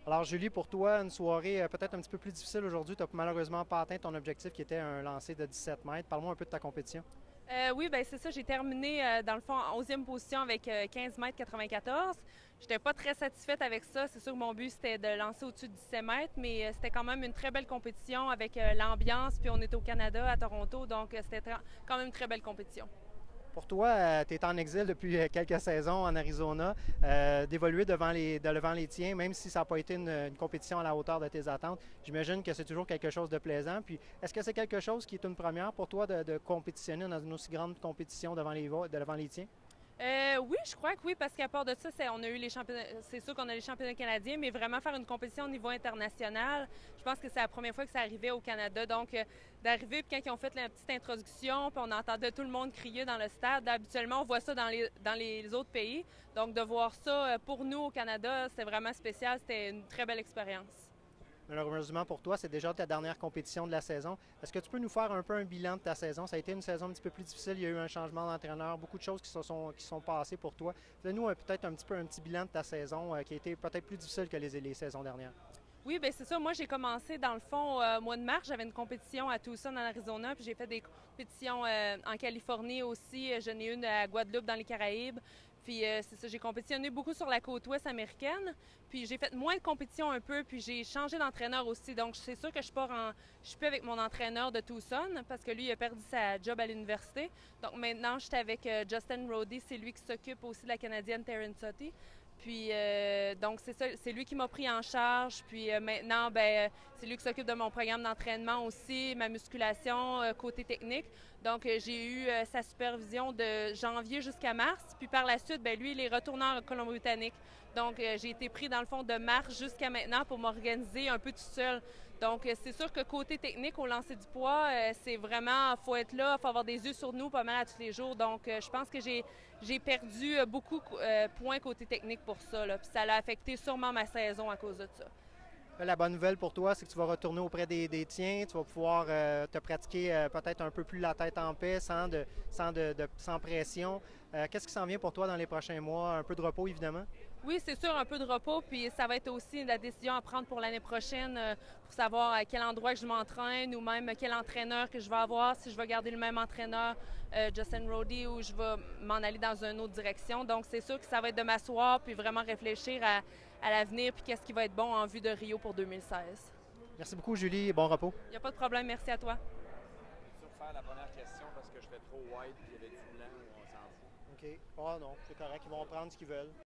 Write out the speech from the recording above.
Alors Julie, pour toi, une soirée peut-être un petit peu plus difficile aujourd'hui. Tu n'as malheureusement pas atteint ton objectif qui était un lancer de 17 mètres. Parle-moi un peu de ta compétition. Oui, ben c'est ça. J'ai terminé dans le fond en 11e position avec 15 mètres 94. J'étais pas très satisfaite avec ça. C'est sûr que mon but c'était de lancer au-dessus de 17 mètres, mais c'était quand même une très belle compétition avec l'ambiance. Puis on est au Canada, à Toronto, donc c'était quand même une très belle compétition. Pour toi, tu es en exil depuis quelques saisons en Arizona, d'évoluer devant les tiens, même si ça n'a pas été une compétition à la hauteur de tes attentes. J'imagine que c'est toujours quelque chose de plaisant. Puis, est-ce que c'est quelque chose qui est une première pour toi de compétitionner dans une aussi grande compétition devant les tiens? Oui, je crois que oui, parce qu'à part de ça, on a eu les championnats. C'est sûr qu'on a les championnats canadiens, mais vraiment faire une compétition au niveau international, je pense que c'est la première fois que ça arrivait au Canada. Donc, d'arriver, puis quand ils ont fait la petite introduction, puis on entendait tout le monde crier dans le stade. Habituellement, on voit ça dans les autres pays. Donc, de voir ça pour nous au Canada, c'était vraiment spécial. C'était une très belle expérience. Malheureusement pour toi, c'est déjà ta dernière compétition de la saison. Est-ce que tu peux nous faire un peu un bilan de ta saison? Ça a été une saison un petit peu plus difficile, il y a eu un changement d'entraîneur, beaucoup de choses qui sont passées pour toi. Fais-nous peut-être un petit peu un petit bilan de ta saison qui a été peut-être plus difficile que les saisons dernières. Oui, bien c'est ça. Moi, j'ai commencé dans le fond au mois de mars. J'avais une compétition à Tucson, en Arizona, puis j'ai fait des compétitions en Californie aussi. J'en ai une à Guadeloupe, dans les Caraïbes. Puis c'est ça, j'ai compétitionné beaucoup sur la côte ouest américaine. Puis j'ai fait moins de compétitions un peu, puis j'ai changé d'entraîneur aussi. Donc c'est sûr que je suis plus avec mon entraîneur de Tucson parce que lui, il a perdu sa job à l'université. Donc maintenant, je suis avec Justin Roddy. C'est lui qui s'occupe aussi de la Canadienne Taryn Sutty. Puis donc c'est ça, c'est lui qui m'a pris en charge. Puis maintenant, ben c'est lui qui s'occupe de mon programme d'entraînement aussi, ma musculation côté technique. Donc j'ai eu sa supervision de janvier jusqu'à mars. Puis par la suite, ben lui il est retourné en Colombie-Britannique. Donc j'ai été pris dans le fond de mars jusqu'à maintenant pour m'organiser un peu tout seul. Donc c'est sûr que côté technique au lancer du poids, c'est vraiment faut être là, faut avoir des yeux sur nous pas mal à tous les jours. Donc je pense que j'ai perdu beaucoup de points côté technique pour ça. Là. Puis ça a affecté sûrement ma saison à cause de ça. La bonne nouvelle pour toi, c'est que tu vas retourner auprès des tiens, tu vas pouvoir te pratiquer peut-être un peu plus la tête en paix, sans pression. Qu'est-ce qui s'en vient pour toi dans les prochains mois? Un peu de repos, évidemment? Oui, c'est sûr, un peu de repos, puis ça va être aussi la décision à prendre pour l'année prochaine pour savoir à quel endroit que je m'entraîne ou même quel entraîneur que je vais avoir, si je vais garder le même entraîneur, Justin Roddy, ou je vais m'en aller dans une autre direction. Donc, c'est sûr que ça va être de m'asseoir puis vraiment réfléchir à l'avenir puis qu'est-ce qui va être bon en vue de Rio pour 2016. Merci beaucoup, Julie, et bon repos. Il n'y a pas de problème, merci à toi. Peux-tu refaire la première question parce que je fais trop wide et il y avait du blanc ou on s'en fout? OK. Ah non, c'est correct, ils vont prendre ce qu'ils veulent.